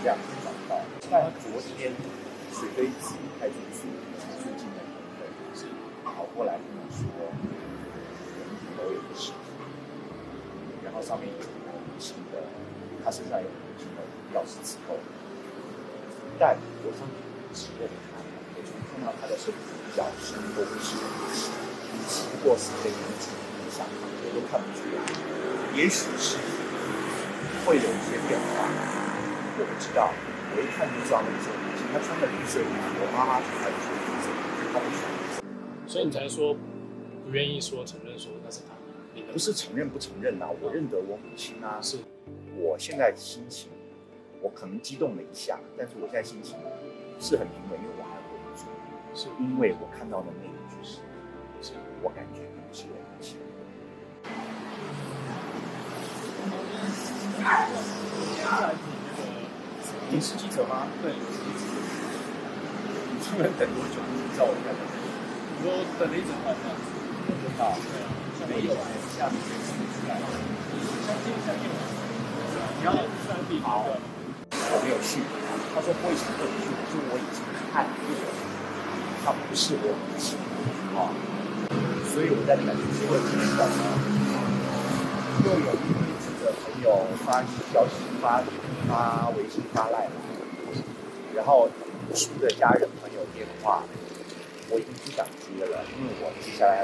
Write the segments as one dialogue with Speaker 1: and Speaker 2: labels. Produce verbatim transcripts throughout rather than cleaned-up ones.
Speaker 1: 两天找不到。但昨天水堆子派出所附近的同仁是跑过来跟我说，我们顶楼有个尸体，然后上面有无形的，他身上有无形的钥匙刺扣。但我上去指认他，我就看到他的身体脚身都不是人形，只不过是被人体影响，我都看不出来。也许是会有一些变化，我不知道。我一看就知道那是女性，她穿的绿色衣服，我妈妈穿的是绿色，她不喜欢绿色。
Speaker 2: 所以你才说不愿意说承认说那是他。你
Speaker 1: 不是承认不承认啊，我认得我母亲啊。
Speaker 2: 是，
Speaker 1: 我现在心情，我可能激动了一下，但是我现在心情是很平稳，因为我还活得住。是因为我看到的那一句是，是我感觉不是我母亲。你是记者吗？
Speaker 2: 对，
Speaker 1: 你出门等多久？你知道我在等。
Speaker 2: 我等了一整晚这样子。
Speaker 1: 啊，对啊，没有啊，下面出来了。
Speaker 2: 相信相信我。你要虽然比好，
Speaker 1: 我没有去。他说我以前没有去，就我已经看过了，他不是我母亲啊，所以我在等这个记者呢，又有一批记者朋友发消息、发发微信、发赖，然后无数的家人朋友电话，我已经不想接了，因为我接下来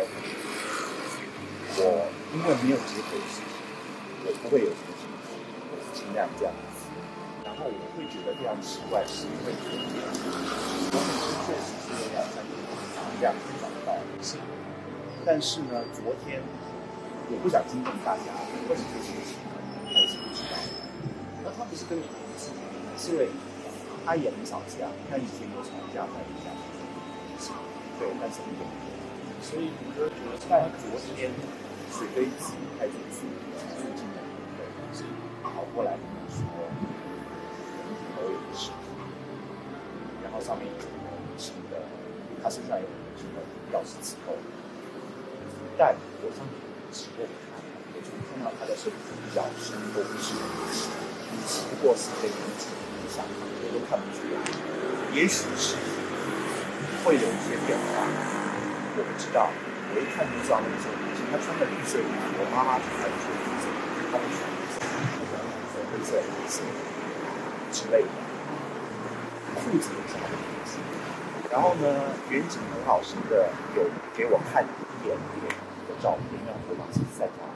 Speaker 1: 我因为没有结果的事情，我不会有什么心情，我是尽量这样子。然后我会觉得非常奇怪，是因为昨天我本身确实是有两三天两天找不到，是。但是呢，昨天我不想惊动大家，为什么事情还是不知道。
Speaker 2: 那他不是跟你儿子吗？
Speaker 1: 对，他也很吵架，他以前有吵架，他也这样。是，对，但是没有。
Speaker 2: 所以我就觉得，
Speaker 1: 但昨天水堆子派出所附近的同仁是跑过来跟我说，我们顶楼有个尸体，然后上面有无形的，他身上有无形的钥匙刺扣。但我上去指认他，我就看到他的身体脚身都不是人形，只不过是被人体影响，我都看不出来。也许是会有一些变化，我不知道。我一看就知道那是女性，她穿的绿色衣服，我妈妈穿的是绿色，她不喜欢绿色，她喜欢蓝色、灰色、黑色之类的。裤子也是她的颜色。然后呢，远景很好心的有给我看一点点的照片，因为我马是在家。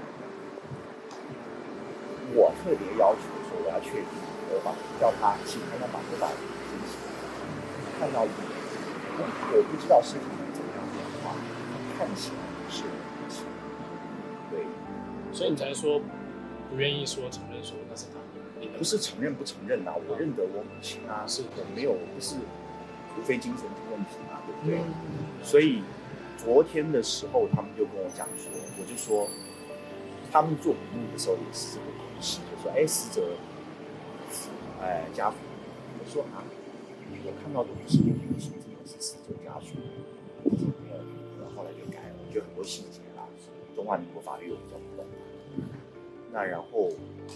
Speaker 1: 我特别要求说，我要确定头发，叫他请他们把头发剪起来。看到一点，我不知道尸体能怎么样变化。看起来是母亲，对，
Speaker 2: 所以你才说不愿意说承认说那是他。你
Speaker 1: 不是承认不承认啊，我认得我母亲啊，是我没有，我不是，除非精神出问题嘛，对不对？嗯、所以昨天的时候，他们就跟我讲说，我就说，他们做笔录的时候也是这个故事，就说，哎，死者，哎，家属，我说啊，我看到的不是你母亲，怎么是死者家属？没有。后来就改了，就很多细节啦。中华民国法律我比较不懂。那然后，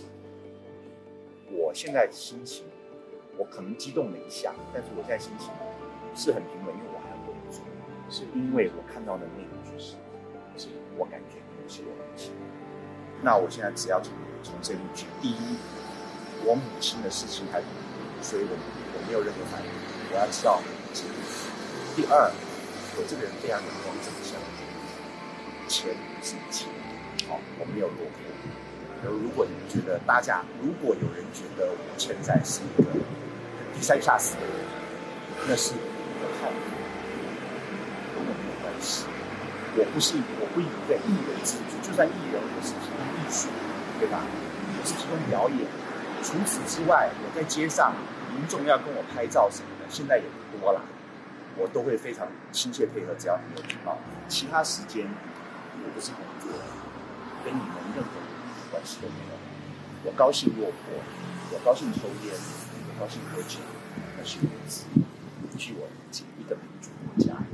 Speaker 1: 我现在心情，我可能激动了一下，但是我现在心情是很平稳，因为我还活得住。是因为我看到的那一句是，是我感觉不是我母亲。那我现在只要重重申一句：第一，我母亲的事情还不明，所以我我没有任何反应，我要知道结果。第二。我这个人非常有原则性，钱不是一切，好，我没有落魄。然后，如果你们觉得大家，如果有人觉得吴千载是一个低三下四的人，那是你的看法，跟我没有关系。我不是，我不以一个艺人自居，就算艺人，我是提供艺术，对吧？我是提供表演。除此之外，我在街上，民众要跟我拍照什么的，现在也不多了。我都会非常亲切配合，只要你有礼貌。其他时间我不是工作，跟你们任何关系都没有。我高兴落魄，我高兴抽烟，我高兴喝酒，那是我自由。据我理解，一个民主国家。